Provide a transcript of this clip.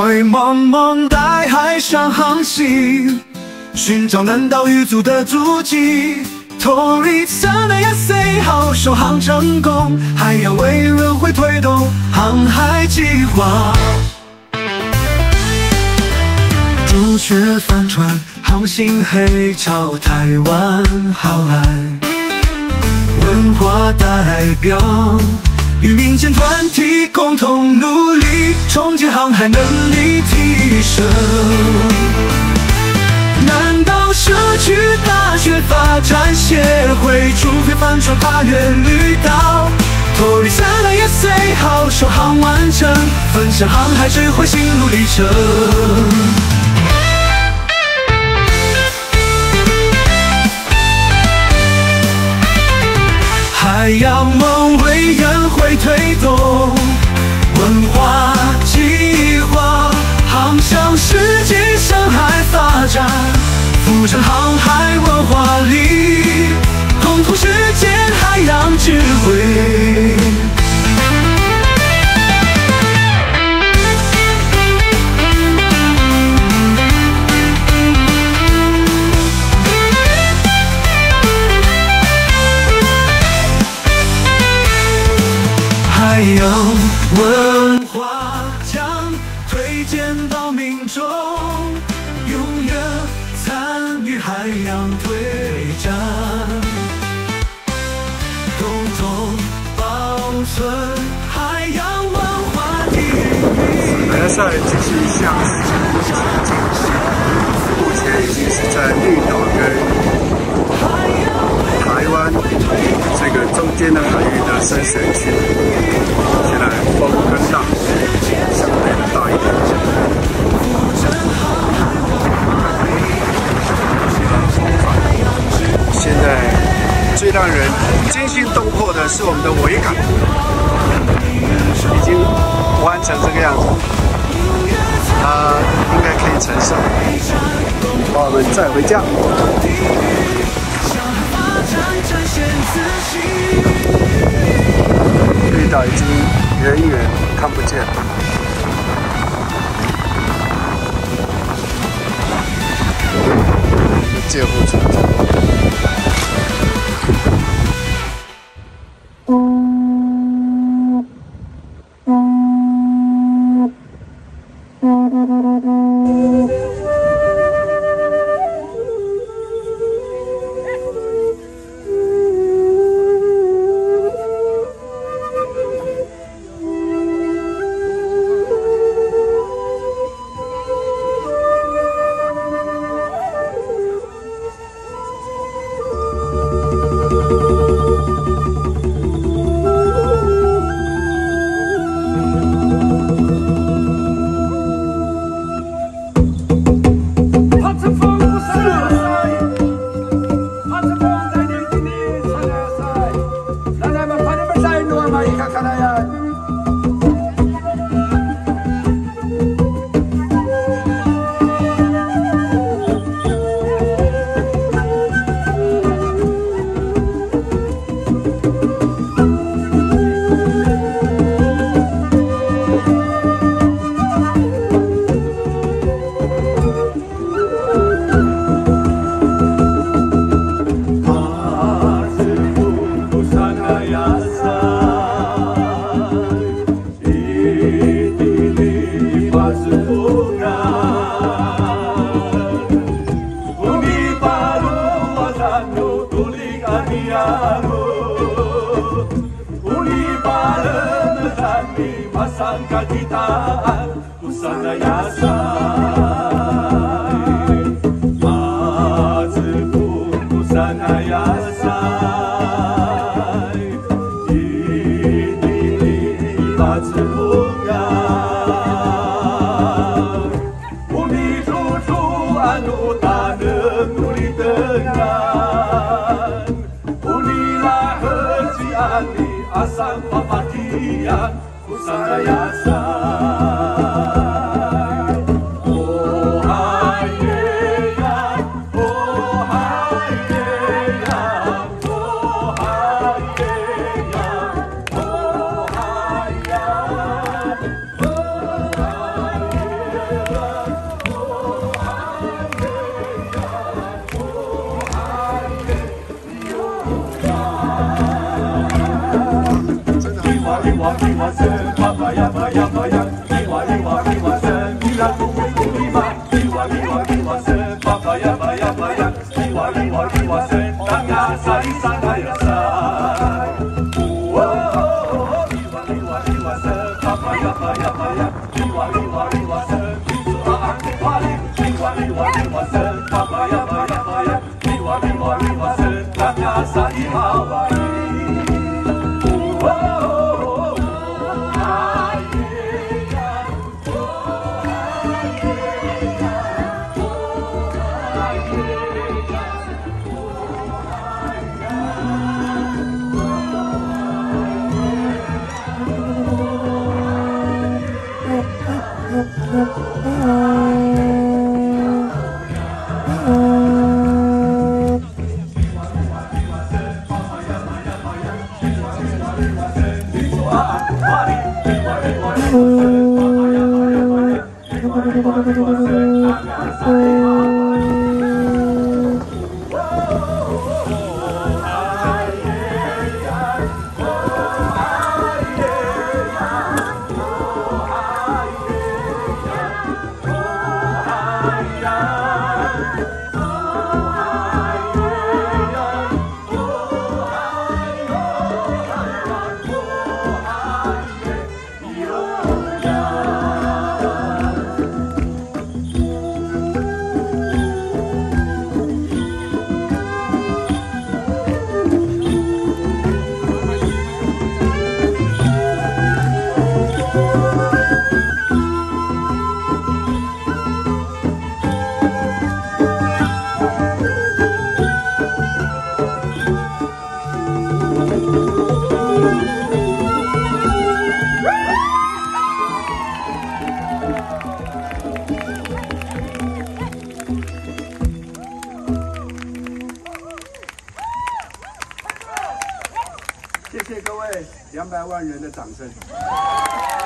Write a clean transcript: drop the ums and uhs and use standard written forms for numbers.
在茫茫大海上航行，寻找难岛鱼族的足迹。Tori Sanayase 号首航成功，海洋委员会推动航海计划。朱雀帆船航行黑潮台湾好岸，文化代表与民间团体共同努力，冲击航海能力提升。南岛社区大学发展协会主推帆船跨越绿岛，Tori Sanayase 号首航完成，分享航海智慧心路历程。海洋梦委员会推动文化计划，航向世界深海发展，浮沉航海文化里，共同实践海洋智慧。海洋文化将推荐到民众，踊跃参与海洋推展，共同保存海洋文化底蕴。 海洋赛继续向前进行，目前已经是在绿岛跟台湾这个中间的海域的深水区，现在风更大，相对的大一点。现在最让人惊心动魄的是我们的尾港，已经弯成这个样子，它应该可以承受，把我们载回家。绿岛已经远远看不见了。借护船。 谢谢各位200万人的掌声。